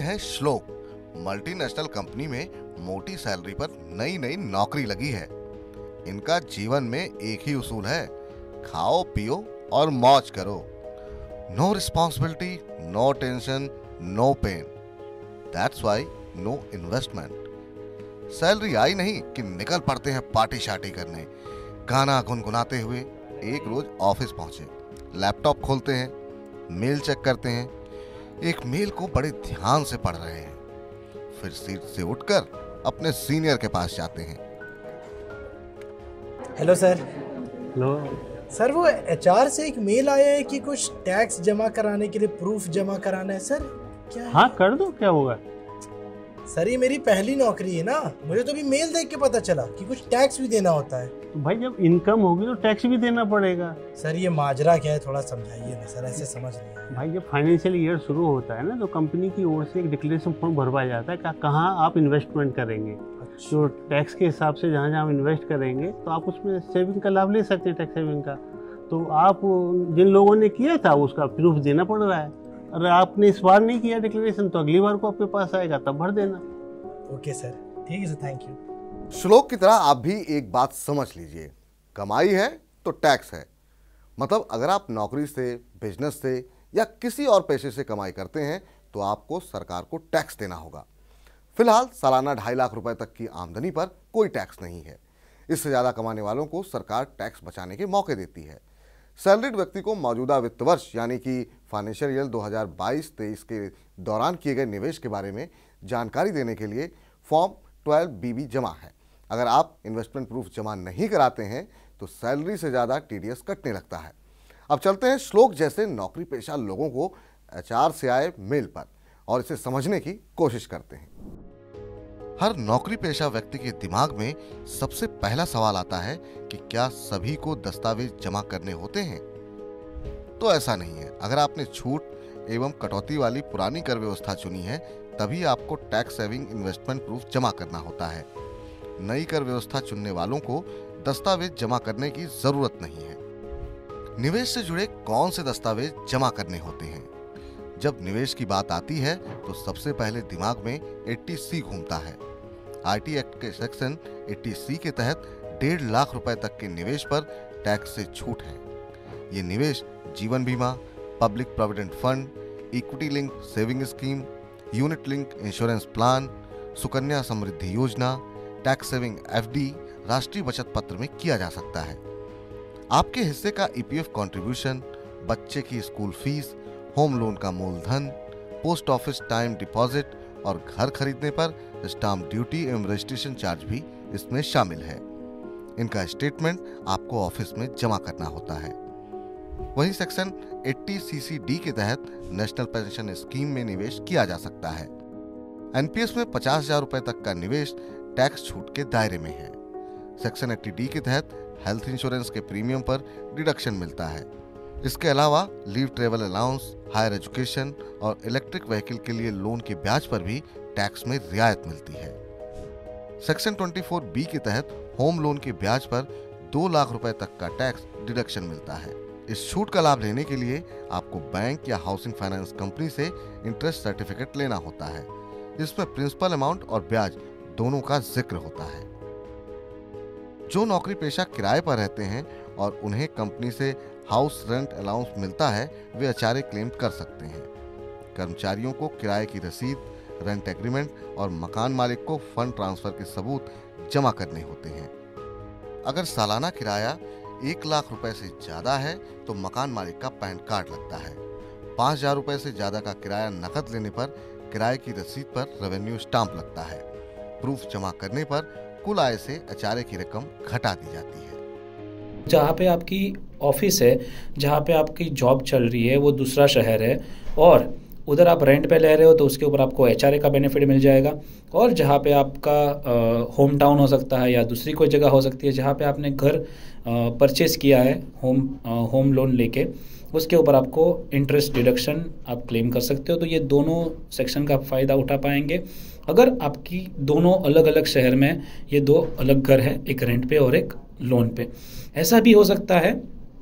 हैं श्लोक। Multinational company में मोटी सैलरी पर नई नई नौकरी लगी है। इनका जीवन में एक ही उसूल है, खाओ पियो और मौज करो। No responsibility, no tension, no pain. That's why no investment. Salary आई नहीं कि निकल पड़ते हैं पार्टी शार्टी करने। गाना गुनगुनाते हुए एक रोज ऑफिस पहुंचे, लैपटॉप खोलते हैं, मेल चेक करते हैं। एक मेल को बड़े ध्यान से पढ़ रहे हैं, फिर सीट से उठकर अपने सीनियर के पास जाते हैं। Hello sir. हेलो सर, वो एचआर से एक मेल आया है कि कुछ टैक्स जमा कराने के लिए प्रूफ जमा कराना है सर। क्या है? हाँ कर दो, क्या होगा। सर ये मेरी पहली नौकरी है ना, मुझे तो अभी मेल देख के पता चला कि कुछ टैक्स भी देना होता है। तो भाई जब इनकम होगी तो टैक्स भी देना पड़ेगा। सर ये माजरा क्या है, थोड़ा समझाइए ना सर, ऐसे समझ नहीं आया। भाई जब फाइनेंशियल ईयर शुरू होता है ना तो कंपनी की ओर से एक डिक्लेरेशन फॉर्म भरवाया जाता है कि कहाँ आप इन्वेस्टमेंट करेंगे। तो टैक्स के हिसाब से जहाँ जहाँ इन्वेस्ट करेंगे तो आप उसमें सेविंग का लाभ ले सकते हैं, टैक्स सेविंग का। तो आप जिन लोगों ने किया था उसका प्रूफ देना पड़ रहा है। अगर आपने इस बार नहीं किया डिक्लेरेशन तो अगली बार को आपके पास आएगा, तब भर देना। ओके सर, ठीक है सर, थैंक यू। श्लोक की तरह आप भी एक बात समझ लीजिए, कमाई है तो टैक्स है। मतलब अगर आप नौकरी से, बिजनेस से या किसी और पेशे से कमाई करते हैं तो आपको सरकार को टैक्स देना होगा। फिलहाल सालाना 2.5 लाख रुपए तक की आमदनी पर कोई टैक्स नहीं है। इससे ज़्यादा कमाने वालों को सरकार टैक्स बचाने के मौके देती है। सैलरीड व्यक्ति को मौजूदा वित्त वर्ष यानी कि फाइनेंशियल ईयर 2022-23 के दौरान किए गए निवेश के बारे में जानकारी देने के लिए फॉर्म 12BB जमा है। अगर आप इन्वेस्टमेंट प्रूफ जमा नहीं कराते हैं तो सैलरी से ज़्यादा TDS कटने लगता है। अब चलते हैं श्लोक जैसे नौकरी पेशा लोगों को HR से आए मेल पर और इसे समझने की कोशिश करते हैं। हर नौकरी पेशा व्यक्ति के दिमाग में सबसे पहला सवाल आता है कि क्या सभी को दस्तावेज जमा करने होते हैं? तो ऐसा नहीं है। अगर आपने छूट एवं कटौती वाली पुरानी कर व्यवस्था चुनी है तभी आपको टैक्स सेविंग इन्वेस्टमेंट प्रूफ जमा करना होता है। नई कर व्यवस्था चुनने वालों को दस्तावेज जमा करने की जरूरत नहीं है। निवेश से जुड़े कौन से दस्तावेज जमा करने होते हैं? जब निवेश की बात आती है तो सबसे पहले दिमाग में 80C घूमता है। IT एक्ट के सेक्शन 80C के तहत 1.5 लाख रुपए तक के निवेश पर टैक्स से छूट है। ये निवेश जीवन बीमा, public provident fund, equity link saving scheme, unit link insurance plan, Sukanya Samriddhi Yojana, tax saving FD, राष्ट्रीय बचत पत्र में किया जा सकता है। आपके हिस्से का EPF कंट्रीब्यूशन, बच्चे की स्कूल फीस, होम लोन का मूलधन, पोस्ट ऑफिस टाइम डिपॉजिट और घर खरीदने पर स्टाम्प ड्यूटी एवं रजिस्ट्रेशन चार्ज भी इसमें शामिल है। इनका स्टेटमेंट आपको ऑफिस में जमा करना होता है। वहीं सेक्शन 80CCD के तहत नेशनल पेंशन स्कीम में निवेश किया जा सकता है। NPS में 50,000 रुपए तक का निवेश टैक्स छूट के दायरे में है। सेक्शन 80D के तहत हेल्थ इंश्योरेंस के प्रीमियम पर डिडक्शन मिलता है। इसके अलावा leave travel allowance, higher education और इलेक्ट्रिक व्हीकल के लिए लोन के ब्याज पर भी टैक्स में रियायत मिलती है। सेक्शन 24B के तहत होम लोन के ब्याज पर 2 लाख रुपए तक का टैक्स डिडक्शन मिलता है। इस छूट का लाभ लेने के लिए आपको बैंक या हाउसिंग फाइनेंस कंपनी से इंटरेस्ट सर्टिफिकेट लेना होता है। इसमें प्रिंसिपल अमाउंट और ब्याज दोनों का जिक्र होता है। जो नौकरी पेशा किराए पर रहते हैं और उन्हें कंपनी से हाउस रेंट अलाउंस मिलता है वे HRA क्लेम कर सकते हैं। कर्मचारियों को किराए की रसीद, रेंट एग्रीमेंट और मकान मालिक को फंड ट्रांसफर के सबूत जमा करने होते हैं। अगर सालाना किराया 1 लाख रुपए से ज्यादा है तो मकान मालिक का पैन कार्ड लगता है। 5,000 रुपए से ज्यादा का किराया नकद लेने पर किराए की रसीद पर रेवेन्यू स्टाम्प लगता है। प्रूफ जमा करने पर कुल आय से HRA की रकम घटा दी जाती है। जहाँ पे आपकी ऑफिस है, जहाँ पे आपकी जॉब चल रही है वो दूसरा शहर है और उधर आप रेंट पे ले रहे हो तो उसके ऊपर आपको HRA का बेनिफिट मिल जाएगा। और जहाँ पे आपका होम टाउन हो सकता है या दूसरी कोई जगह हो सकती है जहाँ पे आपने घर परचेस किया है होम लोन लेके, उसके ऊपर आपको इंटरेस्ट डिडक्शन आप क्लेम कर सकते हो। तो ये दोनों सेक्शन का फ़ायदा उठा पाएंगे। अगर आपकी दोनों अलग अलग शहर में ये 2 अलग घर है, एक रेंट पे और एक लोन पे। ऐसा भी हो सकता है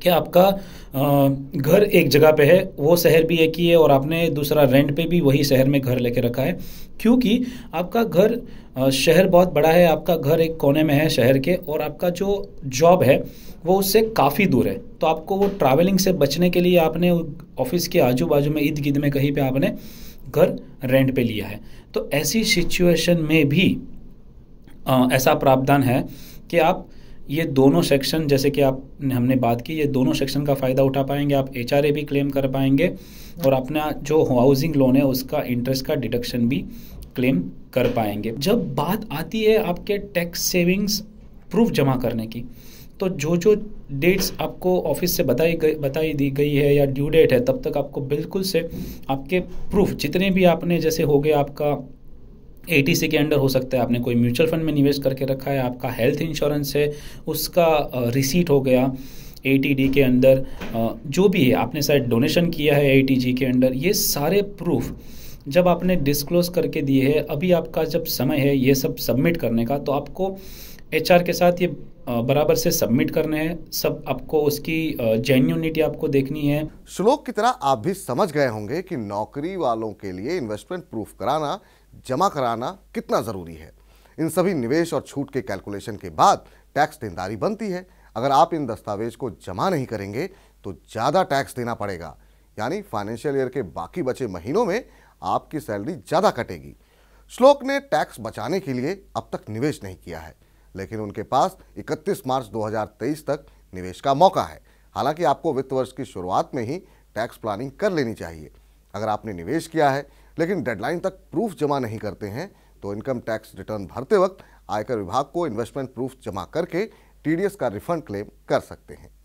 कि आपका घर एक जगह पे है, वो शहर भी एक ही है, और आपने दूसरा रेंट पे भी वही शहर में घर लेके रखा है, क्योंकि आपका घर शहर बहुत बड़ा है, आपका घर एक कोने में है शहर के, और आपका जो जॉब है वो उससे काफ़ी दूर है। तो आपको वो ट्रैवलिंग से बचने के लिए आपने ऑफिस के आजू बाजू में इर्द गिर्द में कहीं पे आपने घर रेंट पे लिया है। तो ऐसी सिचुएशन में भी ऐसा प्रावधान है कि आप ये दोनों सेक्शन, जैसे कि हमने बात की, ये दोनों सेक्शन का फ़ायदा उठा पाएंगे। आप HRA भी क्लेम कर पाएंगे और अपना जो हाउसिंग लोन है उसका इंटरेस्ट का डिडक्शन भी क्लेम कर पाएंगे। जब बात आती है आपके टैक्स सेविंग्स प्रूफ जमा करने की, तो जो डेट्स आपको ऑफिस से बताई दी गई है या ड्यू डेट है, तब तक आपको बिल्कुल से आपके प्रूफ जितने भी आपने, जैसे हो गया आपका ATC के अंडर हो सकता है आपने कोई म्यूचुअल फंड में निवेश करके रखा है, आपका हेल्थ इंश्योरेंस है उसका रिसीट हो गया, ATD के अंदर जो भी है आपने शायद डोनेशन किया है ATG के अंडर, ये सारे प्रूफ जब आपने डिस्क्लोज करके दिए हैं, अभी आपका जब समय है ये सब सबमिट करने का, तो आपको HR के साथ ये बराबर से सबमिट करने हैं। सब आपको उसकी जेन्युइनिटी आपको देखनी है। श्लोक की तरह आप भी समझ गए होंगे कि नौकरी वालों के लिए इन्वेस्टमेंट प्रूफ कराना, जमा कराना कितना ज़रूरी है। इन सभी निवेश और छूट के कैलकुलेशन के बाद टैक्स देनदारी बनती है। अगर आप इन दस्तावेज को जमा नहीं करेंगे तो ज़्यादा टैक्स देना पड़ेगा, यानी फाइनेंशियल ईयर के बाकी बचे महीनों में आपकी सैलरी ज़्यादा कटेगी। श्लोक ने टैक्स बचाने के लिए अब तक निवेश नहीं किया है, लेकिन उनके पास 31 मार्च 2023 तक निवेश का मौका है। हालांकि आपको वित्त वर्ष की शुरुआत में ही टैक्स प्लानिंग कर लेनी चाहिए। अगर आपने निवेश किया है लेकिन डेडलाइन तक प्रूफ जमा नहीं करते हैं तो इनकम टैक्स रिटर्न भरते वक्त आयकर विभाग को इन्वेस्टमेंट प्रूफ जमा करके TDS का रिफंड क्लेम कर सकते हैं।